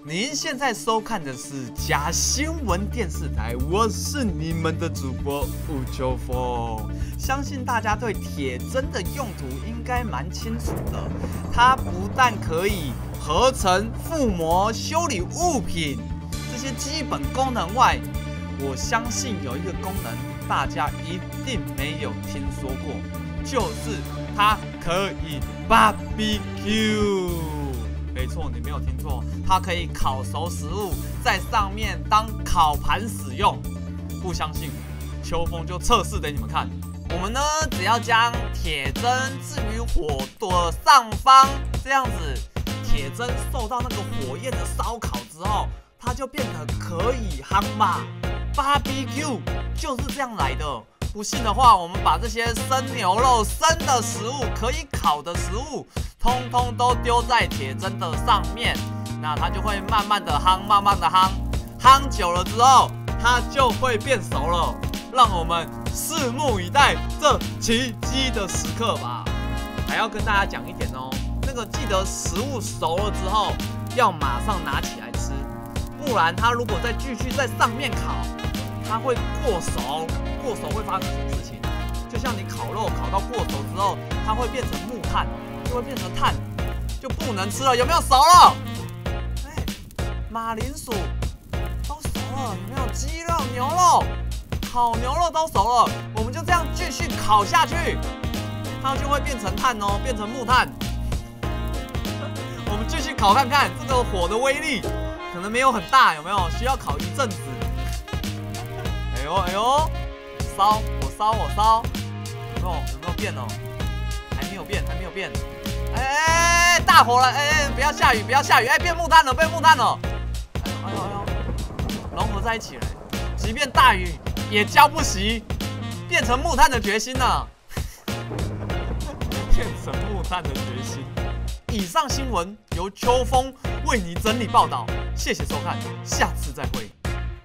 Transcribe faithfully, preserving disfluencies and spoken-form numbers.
您现在收看的是假新闻电视台，我是你们的主播吴秋风。相信大家对铁针的用途应该蛮清楚的，它不但可以合成、附膜、修理物品这些基本功能外，我相信有一个功能大家一定没有听说过，就是它可以 barbecue。没错，你没有听错，它可以烤熟食物，在上面当烤盘使用。不相信，秋风就测试给你们看。我们呢，只要将铁针置于火的上方，这样子，铁针受到那个火焰的烧烤之后，它就变得可以夯吧。barbecue 就是这样来的。不信的话，我们把这些生牛肉、生的食物、可以烤的食物，通通都丢在铁针的上面，那它就会慢慢的夯，慢慢的夯，夯久了之后，它就会变熟了。让我们拭目以待这奇迹的时刻吧。还要跟大家讲一点哦，那个记得食物熟了之后，要马上拿起来吃，不然它如果再继续在上面烤，它会过熟。过熟会发生什么事情？就像你烤肉烤到过熟之后，它会变成木炭，就会变成炭，就不能吃了。有没有熟了？哎，马铃薯都熟了，有没有？鸡肉、牛肉、烤牛肉都熟了，我们就这样继续烤下去，它就会变成炭哦，变成木炭。我们继续烤看看这个火的威力，可能没有很大，有没有？需要烤一阵子。哎呦哎呦！烧，我烧，我烧，有没有？有没有变哦？还没有变，还没有变。哎，大火了！哎，不要下雨，不要下雨！哎，变木炭了，变木炭了！哎呦，哎呦，哎呦，融合在一起了。即便大雨也浇不熄变成木炭的决心呢。变成木炭的决心。以上新闻由秋风为你整理报道，谢谢收看，下次再会。